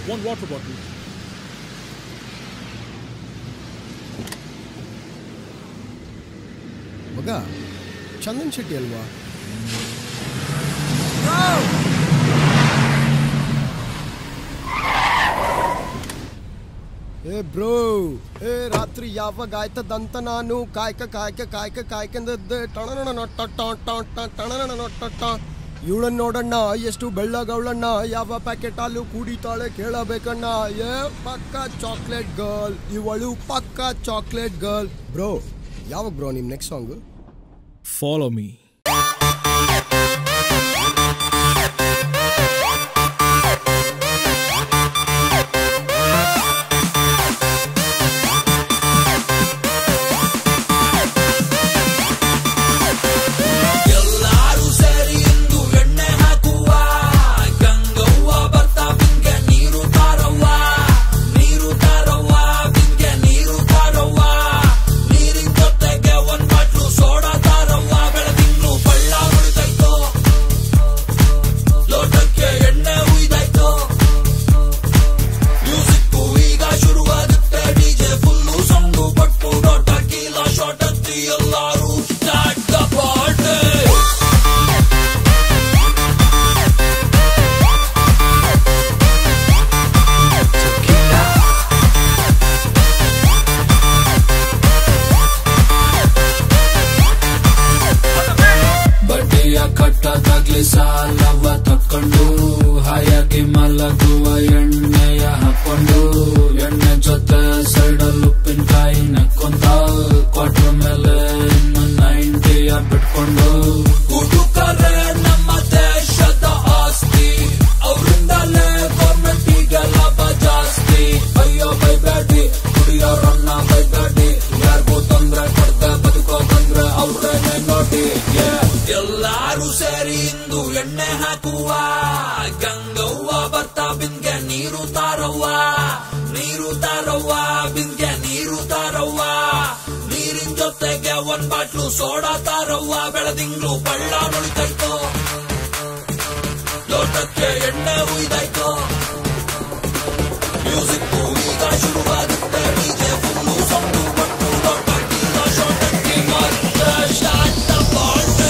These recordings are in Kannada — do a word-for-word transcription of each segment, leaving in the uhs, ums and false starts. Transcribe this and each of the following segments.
One water bottle. ಮಗ ಚಂದನ್ ಶೆಟ್ಟಿ ಅಲ್ವಾ? ಏ ಬ್ರೋ, ಏ ರಾತ್ರಿ ಯಾವಾಗ ಆಯ್ತದಂತ ನಾನು ಕಾಯ್ಕ ಕಾಯ್ಕ ಕಾಯ್ಕ ಕಾಯ್ಕಂದದ್ದೆ. ಟಣನ ನೊಟ್ಟ ಟಣನ ನೊಟ್ಟ ಇವಳನ್ನ ನೋಡಣ್ಣ ಎಷ್ಟು ಬೆಳ್ಳಗವಳಣ್ಣ, ಯಾವ ಪ್ಯಾಕೆಟ್ ಹಾಲು ಕುಡಿತಾಳೆ ಕೇಳಬೇಕಣ್ಣ. ಏ ಪಕ್ಕ ಚಾಕ್ಲೇಟ್ ಗರ್ಲ್ ಇವಳು, ಪಕ್ಕ ಚಾಕ್ಲೇಟ್ ಗರ್ಲ್. ಬ್ರೋ ಯಾವಾಗ ಬ್ರೋ ನಿಮ್ ನೆಕ್ಸ್ಟ್ ಸಾಂಗ್? Follow me. ಕಟ್ಟದಾಗ್ಲಿ ಸಾಲವ ತಕ್ಕೊಂಡು ಹಾಯಾಗಿ ಮಲಗುವ ಎಣ್ಣೆಯ ಹಾಕೊಂಡು, ಎಣ್ಣೆ ಜೊತೆ ಸೈಡಲ್ಲಿ ಉಪ್ಪಿನಕಾಯಿ ನಕ್ಕೊಂತ ಕ್ವಾರ್ಟರ್ ಮೇಲೆ ಇನ್ನು ನೈಂಟಿಯ ಬಿಟ್ಕೊಂಡು, ಹುಡುಕರೆ ನಮ್ಮ ದೇಶದ ಆಸ್ತಿ, ಅವರಿಂದಲೇ ಗೌರ್ಮೆಂಟಿಗೆ ಲಾಭ ಜಾಸ್ತಿ. ಅಯ್ಯೋ ಬೈಬೇಡಿ ಕುಡಿಯೋರನ್ನ ಬೈಬೇಡಿ, ಯಾರಿಗೂ ತೊಂದ್ರೆ ಕೊಡ್ದೆ ಬದುಕೋ ತೊಂದ್ರೆ ಅವ್ರೇನೆ ನೋಡಿ. ಎಲ್ಲಾರು ಸೇರಿ ಇಂದು ಎಣ್ಣೆ ಹಾಕುವ, ಗಂಗವ್ವ ಬರ್ತಾ ಬಿನ್ಗೆ ನೀರು ತಾರವ್ವ, ನೀರು ತಾರವ್ವ ಬಿನ್ಗೆ ನೀರು ತಾರವ್ವ, ನೀರಿನ ಜೊತೆಗೆ ಒಂದ್ ಬಾಟ್ಲು ಸೋಡಾ ತಾರವ್ವ. ಬೆಳದಿಂಗ್ಳು ಬಳ್ಳ ನುಳಿತಾಯ್ತು, ಲೋಟಕ್ಕೆ ಎಣ್ಣೆ ಉಯ್ದಾಯ್ತು, ಮ್ಯೂಸಿಕ್ ಈಗ ಶುರುವಾಗುತ್ತೆ, ಡಿಜೆ ಫುಲ್ಲು ಸೌಂಡು ಕೊಟ್ಟು ಲೋಟಕ್ಕೆ ಶೋಟಕ್ಕೆ ಮತ್ತೆ ಸ್ಟಾರ್ಟ್ ದ ಪಾರ್ಟಿ.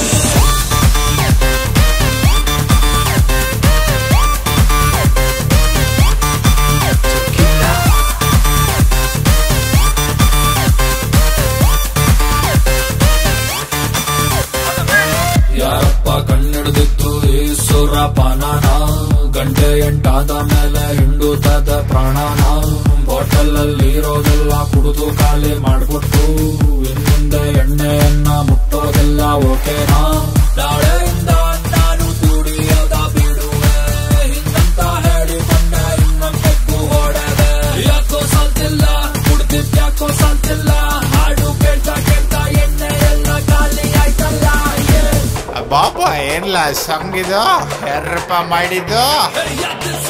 ಯಾರಪ್ಪ ಕಣ್ಣಿಡ್ದಿತ್ತು ಈ ಸುರಪಾನನ, ಗಂಟೆ ಎಂಟಾದ ಮೇಲೆ ಹಿಂಡುತ್ತದ ಪ್ರಾಣನ, ಬಾಟಲ್ ಅಲ್ಲಿ ಇರೋದೆಲ್ಲ ಕುಡಿದು ಖಾಲಿ ಮಾಡ್ಬಿಟ್ಟು ಇನ್ನೊಂದೆ ಎಣ್ಣೆಯನ್ನ ಮುಟ್ಟೋದೆಲ್ಲ ಓಕೆನಾ. ನಾಳೆಯಿಂದ ನಾನು ಕುಡಿಯೋದ ಬಿಡುವೆ ಹಿಂಗಂತ ಹೇಳಿ ಬಂದೆ, ಇನ್ನೊಂದಕ್ಕೂ ಹೊಡೆದೆ. ಯಾಕೋ ಸಾಲ್ತಿಲ್ಲ ಕುಡ್ದಿದ್, ಯಾಕೋ ಸಾಲ್ತಿಲ್ಲ ಹಾಡು ಕೇಳ್ತಾ ಕೇಳ್ತಾ ಎಣ್ಣೆ ಎಲ್ಲ ಖಾಲಿ ಆಯ್ತಲ್ಲ. ಬಾಪ ಏನ್ಲ ಸಂಗಿದು ಯಾರಪ್ಪ ಮಾಡಿದ್ದು?